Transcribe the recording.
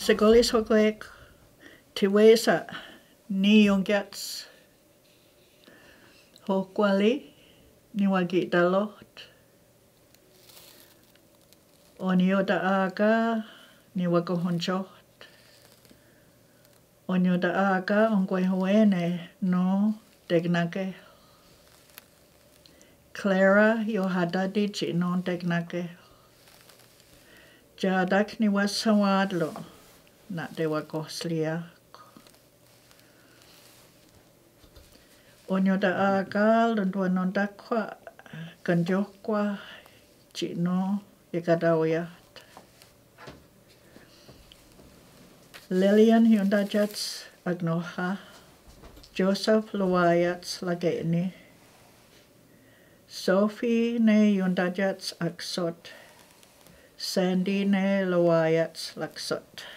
Segolis hogoek tiwesa ni yongets hokwali ni wagi dalot onioda aga ni wagohonjot onioda aga ongwehuene no degnake Clara yohadadi chinon degnake jadak ni wasawadlo na de wagoslia onioda aga lunduanonda kwa kanjokwa chino yakadaoyat Lillian Hyundajats Agnoha Joseph Luayats Lageni Sophie ne Hyundajats Aksot Sandy ne Luayats Laksot